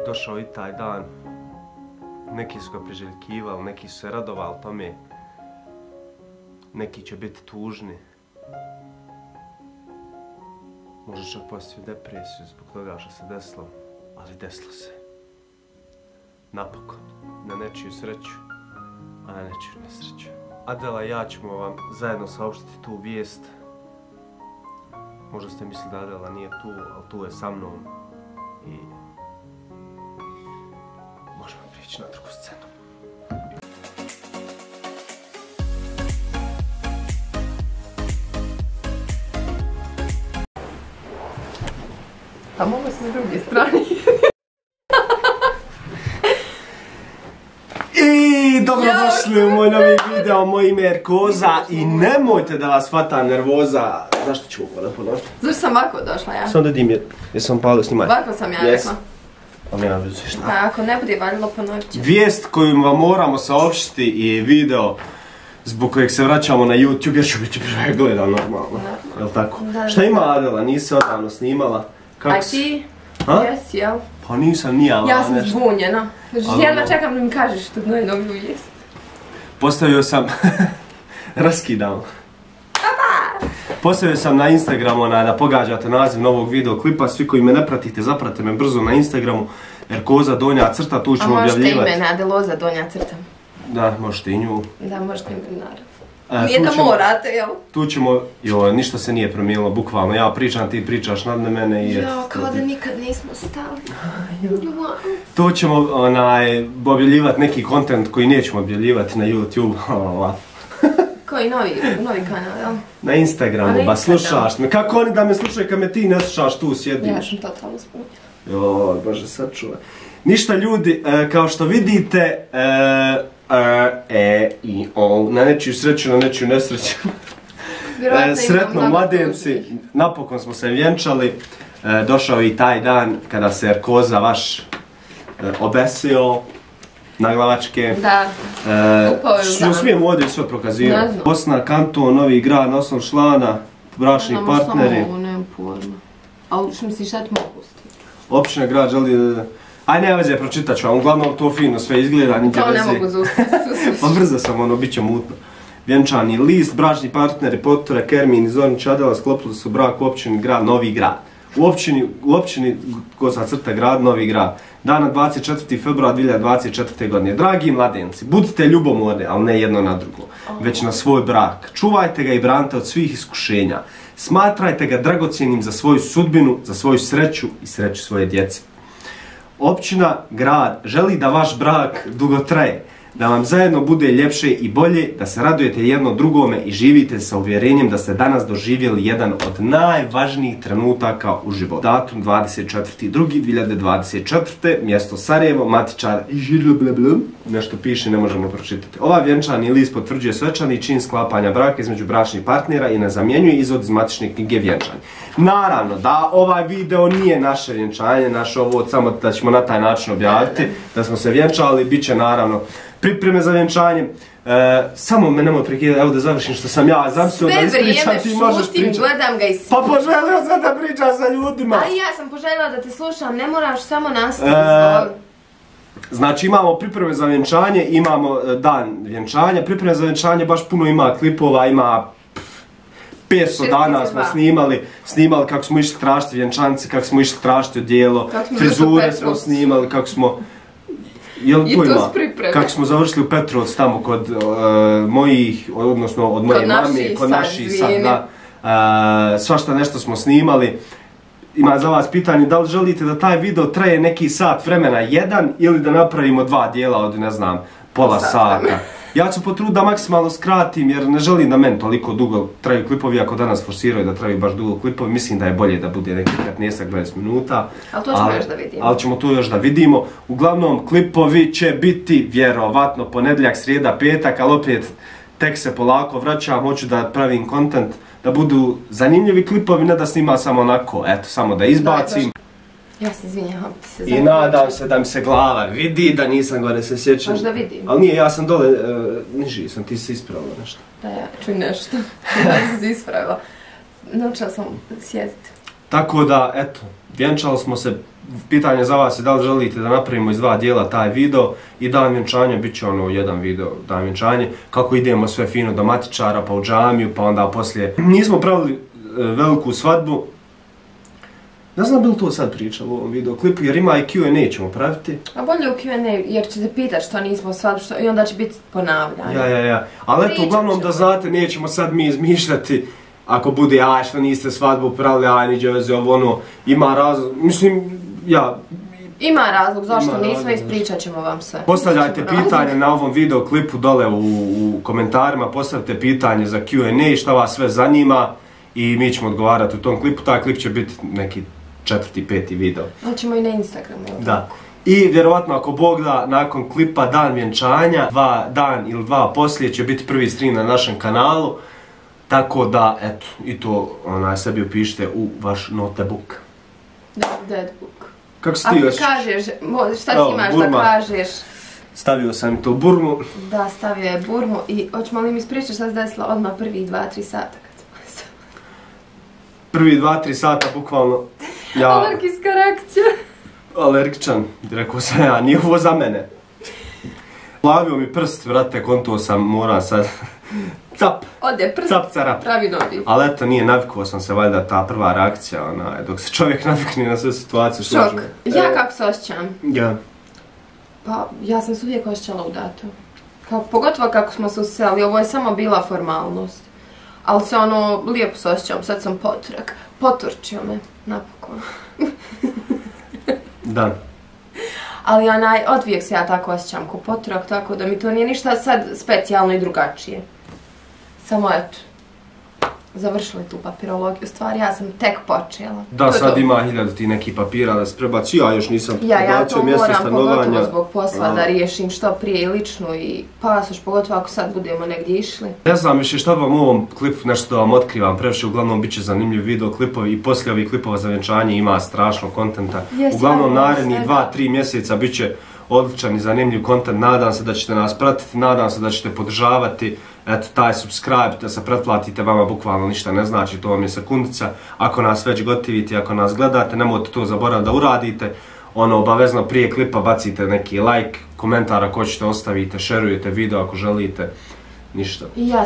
došao i taj dan. Neki su ga priželjkivali, neki su se radovali tome. Neki će biti tužni. Možda čak postoji depresiju zbog toga što se desilo, ali desilo se. Napokon, na nečiju sreću, a na nečiju nesreću. Adela i ja ćemo vam zajedno saopštiti tu vijest. Možda ste mislili da Adela nije tu, ali tu je sa mnom. I možemo prijeći na drugu scenu. A mogu se s druge strane. I dobrodošli u moj novi video, moje ime je Koza i nemojte da vas hvata nervoza. Zašto ću ovo da ponoviti? Zašto sam ovako došla ja? Sam da dim jesam palo snimati. Ovako sam ja rekla. Ali nema veze šta. Pa ako ne bude valjalo ponovit ću. Vijest koju vam moramo saopštiti i video zbog kojeg se vraćamo na YouTube jer ću biti pregledan normalno. Jel' tako? Da. Šta ima Adela? Nisi se odavno snimala? Aj ti? Jesi, jel? Pa nisam nijala Ja sam nešto. zbunjena. Jedva čekam da mi kažeš tu novu vijest. Postavio sam... Raskidam. Postavio sam na Instagramu da pogađate naziv novog videoklipa. Svi koji me ne pratite, zapratite me brzo na Instagramu. Jer Koza donja crta, tu ćemo objavljivati. A možete ime Adeloza donja crta. Da, možete i nju. Da, možete ime naravno. Nije da morate, jel? Tu ćemo, joj, ništa se nije promijenilo, bukvalno. Ja pričam, ti pričaš nad mene i... Jo, kao da nikad nismo stali. Tu ćemo objavljivati neki kontent koji nećemo objavljivati na YouTube. Koji novi kanal, jel? Na Instagramu, ba slušaš me. Kako oni da me slušaju kad me ti ne slušaš, tu sjediš? Ja sam totalno spunjena. Joj, bože, sačuvaj. Ništa ljudi, kao što vidite, na nečiju sreću, na nečiju nesreću. Sretno mladenci, napokon smo se vjenčali. Došao i taj dan kada se Koza vaš obesio na glavačke. Da, upao je u dan. Smijem ovdje sve prokazirati. Bosna, kanton, Novi Grad, osnov člana, bračni partneri. Nemam pojma. Ali što misliš, šta ti mogu stiti? Općina, grad, želi... Aj, nema veze, pročitat ću vam, uglavnom to fino sve izgleda, niđe veze. To ne mogu zaustaviti. Pa brzo sam, bit će mutno. Vjenčani list, bračni partneri, potore, Kermin i Zornić Adela sklopili su brak u općini grad Novi Grad. U općini Koza crta grad Novi Grad. Dana 24. februar 2024. godine. Dragi mladenci, budite ljubomorni, ali ne jedno na drugo, već na svoj brak. Čuvajte ga i branite od svih iskušenja. Smatrajte ga dragocjenim za svoju sudbinu, za svoju sreću i sreću svoje djece. Općina, grad, želi da vaš brak dugo traje, da vam zajedno bude ljepše i bolje, da se radujete jedno drugome i živite sa uvjerenjem da ste danas doživjeli jedan od najvažnijih trenutaka u životu. Datum 24.2.2024. Mjesto Sarajevo, matičar nešto piše, ne možemo pročitati. Ova vjenčani list potvrđuje svečani čin sklapanja braka između bračnih partnera i ne zamjenjuje izvod iz matične knjige vjenčanja. Naravno da ovaj video nije naše vjenčanje, naše ovo samo da ćemo na taj način objaviti, da smo se vjenčali, bit će naravno pripreme za vjenčanje. Samo me nemoj prekidati, evo da završim što sam ja zamislio da ispričam, ti možeš pričati. Šutim, gledam ga i Pa poželio sam da pričam sa ljudima. A i ja sam poželjela da te slušam, ne moraš samo nastaviti. Znači imamo pripreme za vjenčanje, imamo dan vjenčanja, pripreme za vjenčanje baš puno ima klipova, ima 500 dana smo snimali kako smo išli tražiti vjenčanice, kako smo išli tražiti odijelo, frizure smo snimali, kako smo... Jel' tu ima? Kako smo završili u Petrovcu tamo kod mojih, odnosno od moje mame, kod naših sad, da. Svašta nešto smo snimali. Ima za vas pitanje da li želite da taj video traje neki sat vremena jedan ili da napravimo dva dijela od, ne znam, pola sata. Ja ću potruditi da maksimalno skratim jer ne želim da meni toliko dugo traju klipovi, ako danas forsiraju da traju baš dugo klipovi, mislim da je bolje da bude neki 15-20 minuta. Ali to ćemo još da vidimo. Ali ćemo to još da vidimo. Uglavnom, klipovi će biti vjerovatno ponedjeljak, srijeda, petak, ali opet tek se polako vraćam, hoću da pravim kontent, da budu zanimljivi klipovi, ne da snima samo onako, eto, samo da izbacim. Ja se izvinjavam, ti se I nadam se da mi se glava vidi, da nisam gore se sjećam. Možda vidim. Ali nije, ja sam dole, niži sam, ti si ispravila nešto. Da, ja čuj nešto. Da sam se ispravila. Naučila sam sjediti. Tako da, eto, vjenčali smo se. Pitanje za vas je da li želite da napravimo iz 2 dijela taj video i dan vjenčanja, bit će ono jedan video dan vjenčanje, kako idemo sve fino do matičara, pa u džamiju, pa onda poslije. Nismo pravili veliku svadbu. Ne znam bi li to sad pričalo u ovom videoklipu, jer ima i Q&A ćemo praviti. A bolje u Q&A, jer ćete pitat što nismo svadbu, i onda će biti ponavljanje. Ja. Ali eto, uglavnom da znate, nećemo sad mi izmišljati. Ako bude, aj što niste svadbu pravili, aj niđe veze, ovo ono, ima razlog, mislim, ima razlog, zašto nismo, ispričat ćemo vam sve. Postavljajte pitanje na ovom videoklipu dole u komentarima, postavite pitanje za Q&A, šta vas sve zanima i mi ćemo odgovarati u tom klipu. Taj klip će biti neki 4., 5. video. Ali ćemo i na Instagramu. Da. I vjerovatno ako Bog da, nakon klipa dan vjenčanja, 2 dan ili 2 poslije će biti prvi stream na našem kanalu. Tako da, eto, i to sebi upišite u vaš notebook. Deadbook. Kako si ti još? Ako kažeš, šta ti imaš da kažeš? Stavio sam to burmu. Da, stavio je burmu i hoćemo li mi ispričati šta se desilo odmah prvih 2-3 sata kad smo Prvi 2-3 sata, bukvalno. Alergijska reakcija. Alergičan, rekao sam ja, nije ovo za mene. Plavio mi prst, vrate, konto sam, moram sad... Cap! Ode prst, cap, carap. pravi novi. Ali eto, nije, navikao sam se, valjda, ta prva reakcija, dok se čovjek navikne na sve situacije. Šok. Ja kako se osjećam? Ja. Pa, ja sam se uvijek osjećala udato. Pogotovo kako smo se useli, ovo je samo bila formalnost. Ali se lijepo se osjećam, sad sam poturčio me, napokon. Da. Ali odvijek se ja tako osjećam ko poturak, tako da mi to nije ništa sad specijalno i drugačije. Samo eto, završili tu papirologiju, stvari, ja sam tek počela. Da, sad ima 1000 ti neki papira da se prebaci, ja još nisam prebacio mjesto stanovanja. Ja to moram pogotovo zbog posla da riješim što prije i ličnu i pasoš, pogotovo ako sad budemo negdje išli. Ne znam više šta vam u ovom klipu nešto da vam otkrivam, previše uglavnom bit će zanimljiv videoklipovi i poslije ovih klipova za vjenčanje ima strašno kontenta. Uglavnom narednih 2-3 mjeseca bit će odličan i zanimljiv kontent, nadam se da ćete nas pratiti, nadam se da ćete podržavati. Eto, taj subscribe, da se pretplatite, vama bukvalno ništa ne znači, to vam je sekundica. Ako nas već gotivite, ako nas gledate, nemojte to zaboraviti da uradite. Obavezno prije klipa bacite neki like, komentar ako ćete ostavite, šerujete video ako želite. Ništa.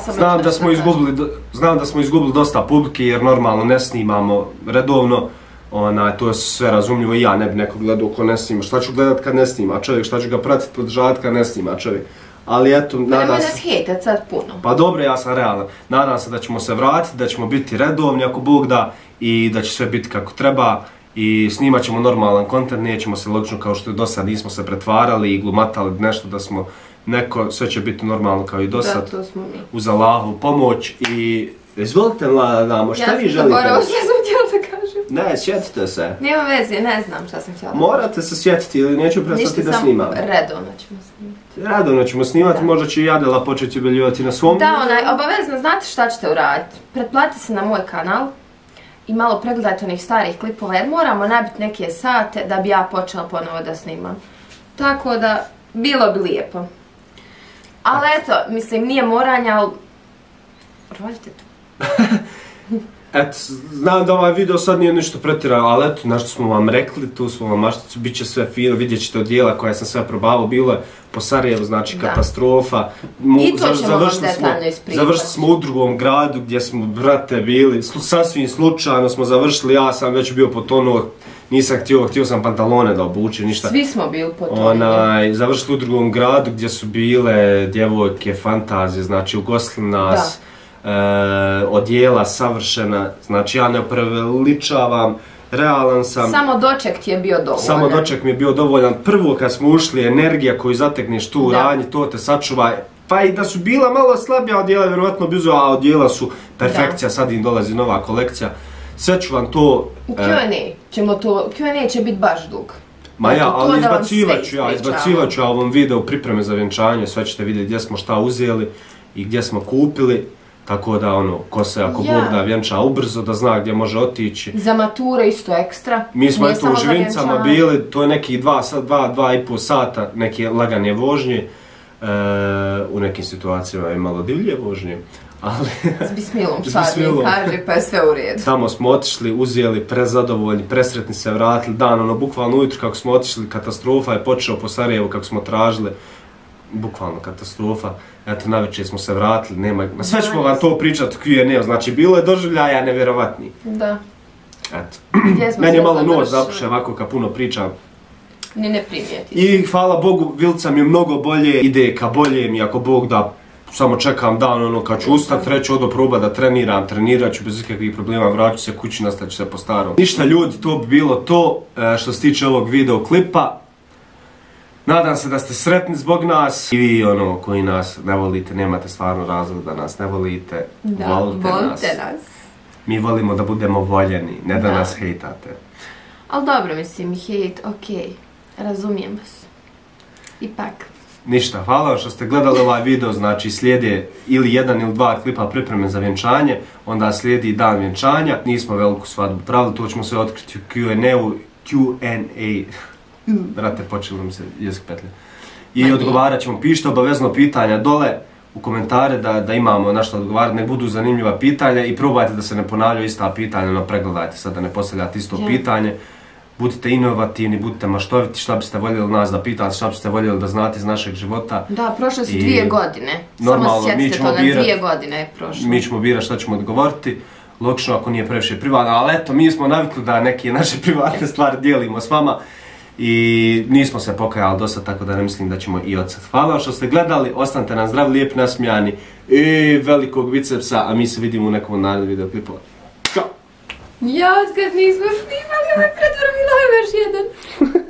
Znam da smo izgubili dosta publike jer normalno ne snimamo redovno. To je sve razumljivo i ja ne bi nekog gledao ko ne snima. Šta ću gledat kad ne snima čovjek, šta ću ga pratiti, podržavati kad ne snima čovjek. Ali eto, nadam se... Nemoj nas hejtat sad puno. Pa dobro, ja sam realan. Nadam se da ćemo se vratiti, da ćemo biti redovni ako Bog da i da će sve biti kako treba i snimat ćemo normalan kontent, nećemo se logično kao što je do sad, nismo se pretvarali i glumatali nešto da smo neko, sve će biti normalno kao i do sad. Da, to smo mi. Uz Allahovu pomoć i... Izvolite Damo, šta vi želite? Ja sam zaboravila što sam htjela da kažem. Ne, sjetite se. Nema veze, ne znam šta sam htjela. Morate se sjetiti ili neću prestati da snimam. Redovno ćemo snimati. Redovno ćemo snimati, možda će i Jadela početi objavljivati na svom. Da, obavezno znate šta ćete uraditi. Pretplatite se na moj kanal i malo pregledajte onih starih klipova jer moramo nabiti neke sate da bi ja počela ponovo da snimam. Tako da, bilo bi lijepo. Ali eto, mislim, nije moranja, ali... Rodite to. Eto, znam da ovaj video sad nije ništa pretjerano, ali eto, nešto smo vam rekli, tu smo vam mašticu, bit će sve fino, vidjet ćete odjela koja sam sve probavao, bilo je po Sarajevu, znači katastrofa. I to ćemo vam detaljno ispričati. Završili smo u drugom gradu gdje smo, brate, bili, sasvim slučajno smo završili, ja sam već bio potonuo, nisam htio sam pantalone da obučem, ništa. Svi smo bili potonuli. Završili u drugom gradu gdje su bile djevojke, fantazije, znači ugostili nas. Odjela savršena, znači ja ne preveličavam, realan sam. Samo doček ti je bio dovoljan. Samo doček mi je bio dovoljan. Prvo kad smo ušli, energija koju zatekneš tu u radnji, to te sačuva. Pa i da su bila malo slabija odjela, vjerovatno bizu, a odjela su perfekcija, sad im dolazi nova kolekcija. Sve ću vam to... U Q&A ćemo to, Q&A će biti baš dug. Ma ja, ali izbacivat ću ovom videu pripreme za vjenčanje, sve ćete vidjeti gdje smo šta uzeli i gdje smo kupili. Tako da ko se ako Bog da vjenča ubrzo da zna gdje može otići. Za mature isto ekstra. Mi smo eto u Živincama bili, to je neki 2,5 sata neke lagane vožnje. U nekim situacijama je malo divlje vožnje. Ali... S bismilom sad mi kaže, pa je sve u redu. Tamo smo otišli, uzeli, prezadovoljni, presretni se vratili, dan, bukvalno ujutro kako smo otišli, katastrofa je počeo po Sarajevu kako smo tražili, bukvalno katastrofa. Eto, navečer smo se vratili, nema... Sve ćemo vam to pričati u Q&A, znači bilo je doživljaja nevjerovatni. Da. Eto, meni je malo noć zapuše ovako kad puno pričam. Ni ne primijeti. I hvala Bogu, Vilca mi je mnogo bolje, ide ka boljem i ako Bog da, samo čekam dan, kad ću ustat, reći odo proba da treniram, trenirat ću bez ikakvih problema, vraću se kući, nastavit ću se po starom. Ništa ljudi, to bi bilo to što se tiče ovog videoklipa. Nadam se da ste sretni zbog nas i vi koji nas ne volite, nemate stvarno razlog da nas ne volite, volite nas. Mi volimo da budemo voljeni, ne da nas hejtate. Ali dobro, mislim, hejt, okej, razumijem vas. Ipak. Ništa, hvala vam što ste gledali ovaj video, znači slijede ili jedan ili dva klipa pripreme za vjenčanje, onda slijedi dan vjenčanja, nismo veliku svadbu pravili, to ćemo sve otkriti u Q&A. Brate, počelo mi se jezik petlje. I odgovarat ćemo, pišite obavezno pitanja dole u komentare da imamo na što odgovarati, nek budu zanimljiva pitanja i probajte da se ne ponavljaju ista pitanja, no pregledajte sad da ne postavljate isto pitanje. Budite inovativni, budite maštoviti, šta biste voljeli nas da pitate, šta biste voljeli da znate iz našeg života. Da, prošle su 2 godine. Samo sjetite to, na 2 godine je prošlo. Mi ćemo birati šta ćemo odgovoriti. Logično ako nije previše privatno, ali eto, mi smo navikli da neke naše privatne stvari dijelimo s vama. I nismo se pokajali do sad, tako da ne mislim da ćemo i od sad. Hvala što ste gledali, ostanite nam zdravi, lijepi, nasmijani i velikog bicepsa, a mi se vidimo u nekom narednom videoklipu. Ćao! Ja, kad nismo snimali, ovaj pretvor mi još jedan.